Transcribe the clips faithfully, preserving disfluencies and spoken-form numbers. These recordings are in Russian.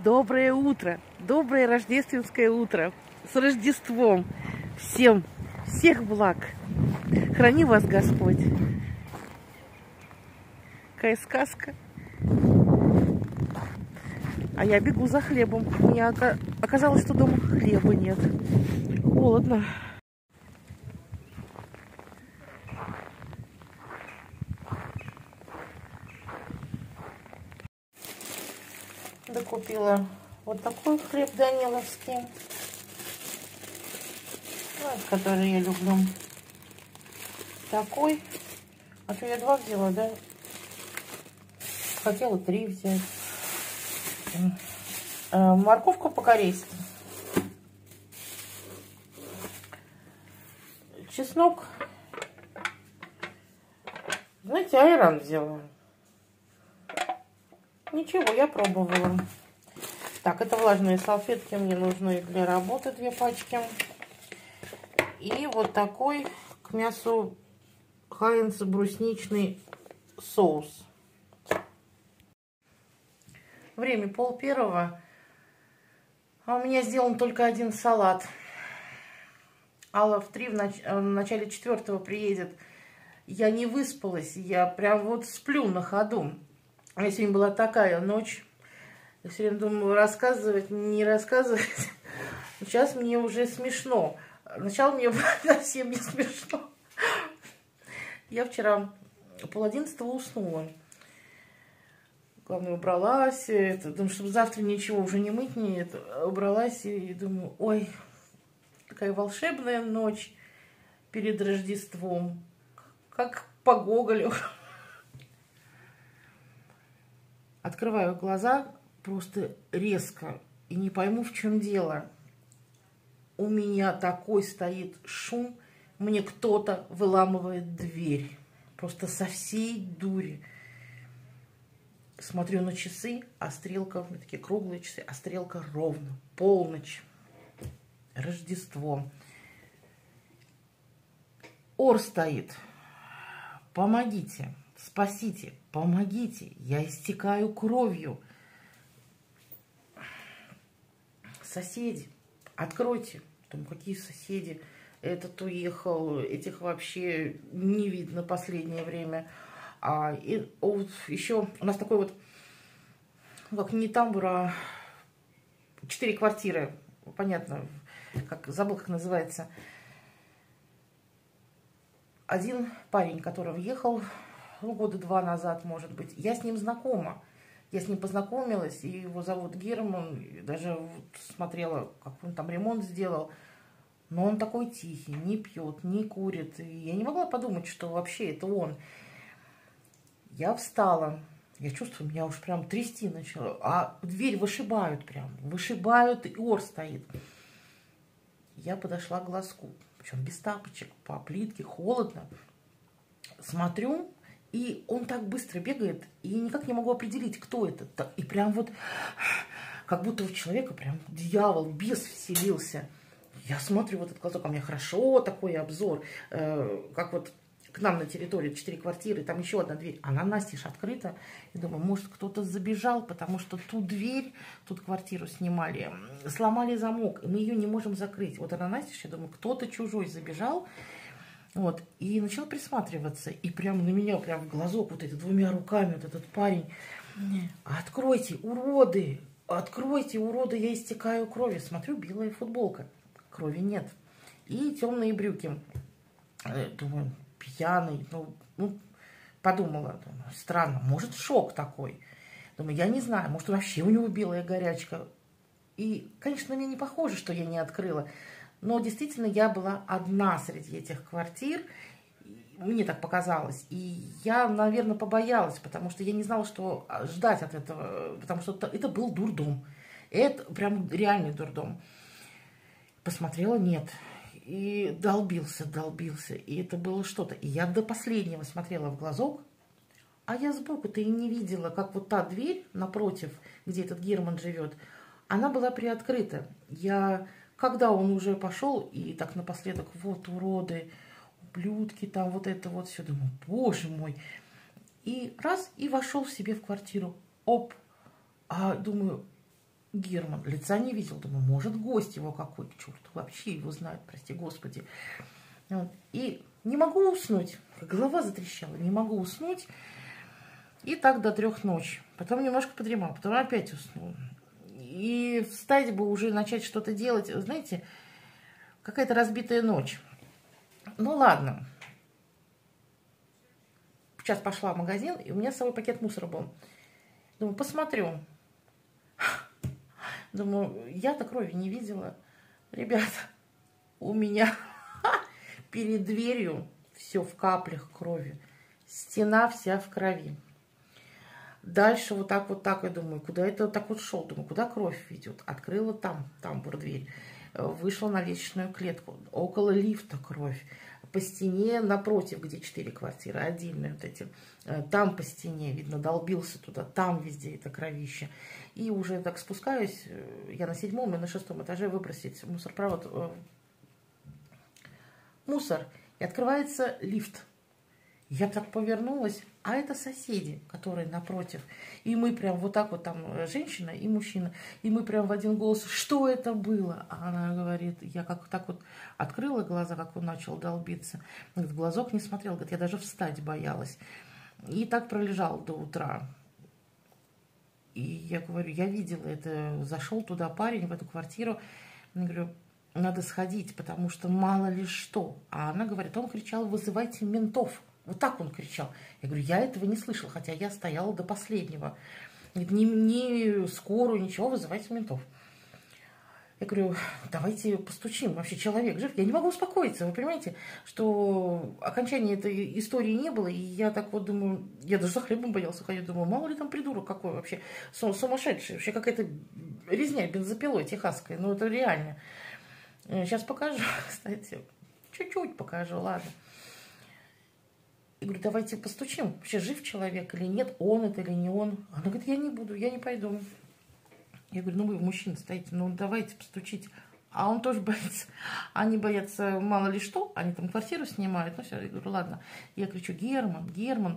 Доброе утро, доброе рождественское утро. С Рождеством! Всем, всех благ! Храни вас Господь! Какая сказка! А я бегу за хлебом. Мне оказалось, что дома хлеба нет. Холодно. Докупила вот такой хлеб даниловский, который я люблю. Такой. А то я два взяла, да? Хотела три взять. Морковку по-корейски. Чеснок. Знаете, айран взяла. Ничего, я пробовала. Так, это влажные салфетки мне нужны для работы, две пачки. И вот такой к мясу Хайнц брусничный соус. Время пол первого. А у меня сделан только один салат. Алла в три, в, нач... в начале четвертого приедет. Я не выспалась, я прям вот сплю на ходу. А сегодня была такая ночь. Я все время думаю, рассказывать, не рассказывать. Сейчас мне уже смешно. Сначала мне совсем не смешно. Я вчера пол одиннадцатого уснула. Главное, убралась. Это, думаю, чтобы завтра ничего уже не мыть, не это. Убралась и думаю, ой, такая волшебная ночь перед Рождеством. Как по Гоголю. Открываю глаза просто резко и не пойму, в чем дело. У меня такой стоит шум, мне кто-то выламывает дверь. Просто со всей дури. Смотрю на часы, а стрелка, у меня такие круглые часы, а стрелка ровно, полночь, Рождество. Ор стоит. Помогите. Спасите, помогите, я истекаю кровью. Соседи, откройте. Думаю, какие соседи? Этот уехал, этих вообще не видно последнее время. А и, вот, еще у нас такой вот, как не тамбур, а четыре квартиры. Понятно, как забыл, как называется. Один парень, который въехал, ну, года два назад, может быть. Я с ним знакома. Я с ним познакомилась, и его зовут Герман. И даже вот смотрела, как он там ремонт сделал. Но он такой тихий, не пьет, не курит. И я не могла подумать, что вообще это он. Я встала. Я чувствую, меня уж прям трясти начало. А дверь вышибают прям. Вышибают, и ор стоит. Я подошла к глазку. Причем без тапочек, по плитке, холодно. Смотрю. И он так быстро бегает, и никак не могу определить, кто это. И прям вот, как будто у человека прям дьявол, бес вселился. Я смотрю в этот глазок, а у меня хорошо такой обзор, э, как вот к нам на территории четыре квартиры, там еще одна дверь, она настежь открыта. И думаю, может, кто-то забежал, потому что ту дверь, тут квартиру снимали, сломали замок, и мы ее не можем закрыть. Вот она настежь, я думаю, кто-то чужой забежал. Вот, и начал присматриваться, и прямо на меня, прям в глазок, вот это двумя руками, вот этот парень. Откройте, уроды, откройте, уроды, я истекаю кровью. Смотрю, белая футболка, крови нет. И темные брюки. Думаю, пьяный, ну, ну подумала, думаю, странно, может, шок такой. Думаю, я не знаю, может, вообще у него белая горячка. И, конечно, мне не похоже, что я не открыла. Но действительно я была одна среди этих квартир, мне так показалось. И я, наверное, побоялась, потому что я не знала, что ждать от этого, потому что это был дурдом. Это прям реальный дурдом. Посмотрела, нет. И долбился, долбился. И это было что-то. И я до последнего смотрела в глазок, а я сбоку-то и не видела, как вот та дверь напротив, где этот Герман живет, она была приоткрыта. Я... Когда он уже пошел, и так напоследок, вот уроды, ублюдки, там вот это вот все, думаю, боже мой. И раз, и вошел себе в квартиру. Оп. А думаю, Герман. Лица не видел. Думаю, может, гость его какой, черт, вообще его знает, прости господи. Вот. И не могу уснуть. Голова затрещала, не могу уснуть. И так до трех ночи. Потом немножко подремал, потом опять уснул. И встать бы уже, начать что-то делать. Знаете, какая-то разбитая ночь. Ну ладно. Сейчас пошла в магазин, и у меня с собой пакет мусора был. Думаю, посмотрю. Думаю, я-то крови не видела. Ребята, у меня перед дверью все в каплях крови. Стена вся в крови. Дальше вот так вот так, я думаю, куда это вот так вот шел? Думаю, куда кровь ведет? Открыла там, тамбур, дверь. Вышла на лестничную клетку. Около лифта кровь. По стене напротив, где четыре квартиры, отдельные вот эти. Там по стене, видно, долбился туда. Там везде это кровище. И уже так спускаюсь. Я на седьмом и на шестом этаже выбросить мусоропровод. Мусор. И открывается лифт. Я так повернулась, а это соседи, которые напротив. И мы прям вот так вот, там женщина и мужчина, и мы прям в один голос, что это было? А она говорит, я как так вот открыла глаза, как он начал долбиться. Говорит, в глазок не смотрел, говорит, я даже встать боялась. И так пролежал до утра. И я говорю, я видела это, зашел туда парень в эту квартиру, я говорю, надо сходить, потому что мало ли что. А она говорит, он кричал, вызывайте ментов. Вот так он кричал. Я говорю, я этого не слышала, хотя я стояла до последнего. Говорит, ни, ни скорую, ничего, вызывайте ментов. Я говорю, давайте постучим. Вообще человек жив. Я не могу успокоиться. Вы понимаете, что окончания этой истории не было. И я так вот думаю, я даже за хлебом боялся ходить. Думаю, мало ли там придурок какой вообще. Сумасшедший. Вообще какая-то резня бензопилой техасская. Ну это реально. Сейчас покажу, кстати. Чуть-чуть покажу, ладно. Я говорю, давайте постучим. Вообще жив человек или нет, он это или не он. Она говорит, я не буду, я не пойду. Я говорю, ну вы мужчина стоите, ну давайте постучите. А он тоже боится. Они боятся мало ли что, они там квартиру снимают. Ну все, я говорю, ладно. Я кричу, Герман, Герман.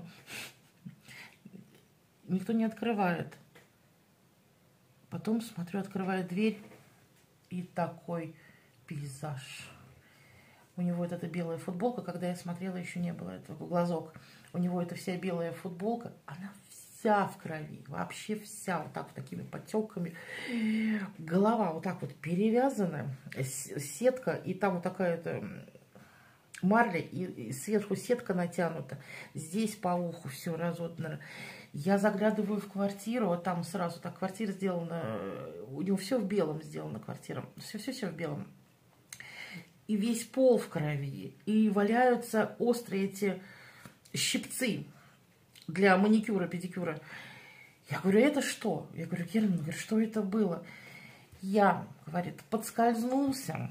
Никто не открывает. Потом смотрю, открывает дверь. И такой пейзаж. У него вот эта белая футболка, когда я смотрела, еще не было этого глазок. У него эта вся белая футболка, она вся в крови, вообще вся, вот так вот такими подтеками. Голова вот так вот перевязана, сетка, и там вот такая-то марля, и сверху сетка натянута. Здесь по уху все разодано. Я заглядываю в квартиру, вот там сразу так квартира сделана, у него все в белом сделано, квартира, все-все-все в белом. И весь пол в крови, и валяются острые эти щипцы для маникюра, педикюра. Я говорю, это что? Я говорю, Герман, говорю, что это было? Я, говорит, подскользнулся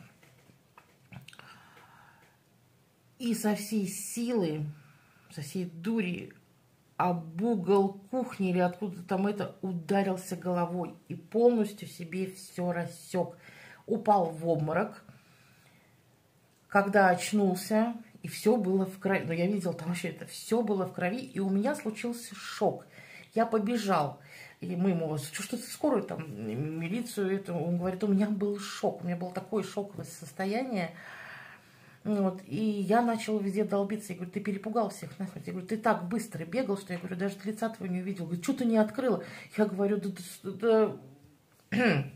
и со всей силы, со всей дури об угол кухни или откуда там это ударился головой и полностью себе все рассек. Упал в обморок. Когда очнулся, и все было в крови, но я видела там вообще это, все было в крови, и у меня случился шок. Я побежал, и мы ему, что ты скорую там, милицию, это, он говорит, у меня был шок, у меня было такое шоковое состояние, вот, и я начала везде долбиться, я говорю, ты перепугал всех насмерть, я говорю, ты так быстро бегал, что я говорю, даже лица твоего не увидел, говорит, что ты не открыла, я говорю, да, да, да...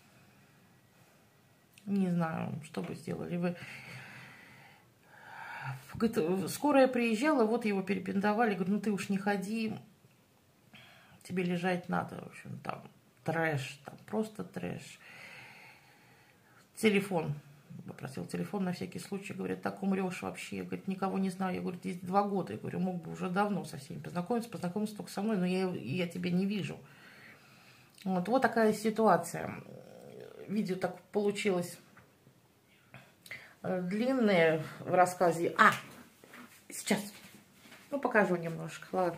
не знаю, что бы сделали вы. Говорит, скорая приезжала, вот его перебинтовали. Говорю, ну ты уж не ходи, тебе лежать надо. В общем, там трэш, там просто трэш. Телефон. Попросил телефон на всякий случай. Говорит, так умрешь вообще. Говорит, никого не знаю. Я говорю, здесь два года. Я говорю, мог бы уже давно со всеми познакомиться. Познакомиться только со мной, но я, я тебя не вижу. Вот, вот такая ситуация. Видео так получилось длинное в рассказе. А, сейчас. Ну, покажу немножко, ладно.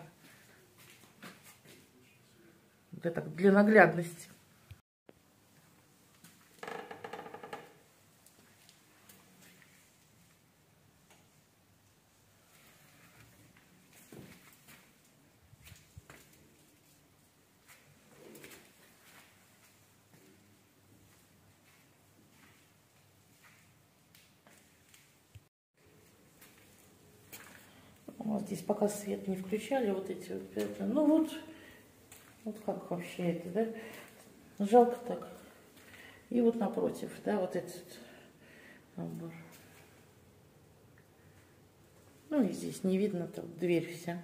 Для, так, для наглядности. здесь пока свет не включали, вот эти вот пятна. Ну вот, вот как вообще это, да? Жалко так. И вот напротив, да, вот этот набор. Ну и здесь не видно, там дверь вся.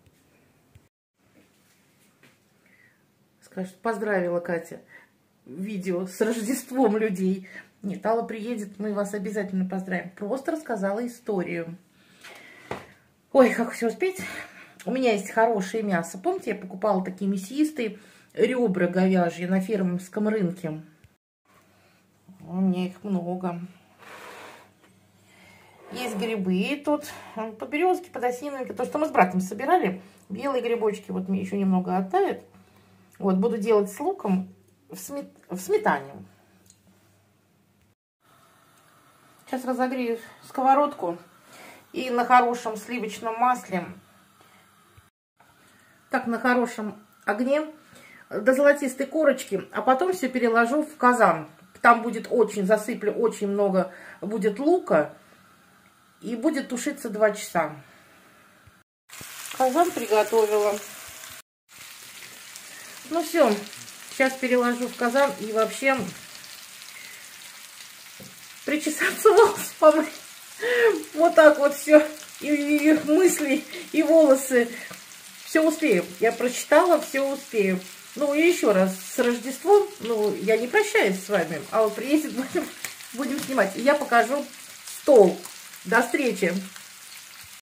Скажет, поздравила Катя. Видео с Рождеством людей. Нет, Алла приедет, мы вас обязательно поздравим. Просто рассказала историю. Ой, как все успеть. У меня есть хорошее мясо. Помните, я покупала такие мясистые ребра говяжьи на фермерском рынке? У меня их много. Есть грибы тут, подберезки, подосиновики. То, что мы с братом собирали. Белые грибочки вот мне еще немного оттают. Вот, буду делать с луком в, смет... в сметане. Сейчас разогрею сковородку и на хорошем сливочном масле, так на хорошем огне, до золотистой корочки, а потом все переложу в казан. Там будет очень, засыплю очень много, будет лука и будет тушиться два часа. Казан приготовила. Ну все, сейчас переложу в казан и вообще причесаться, волосы помыть. Вот так вот все. И, и, и мысли, и волосы. Все успею. Я прочитала, все успею. Ну и еще раз, с Рождеством, ну, я не прощаюсь с вами. Алла приедет, будем, будем снимать. И я покажу стол. До встречи.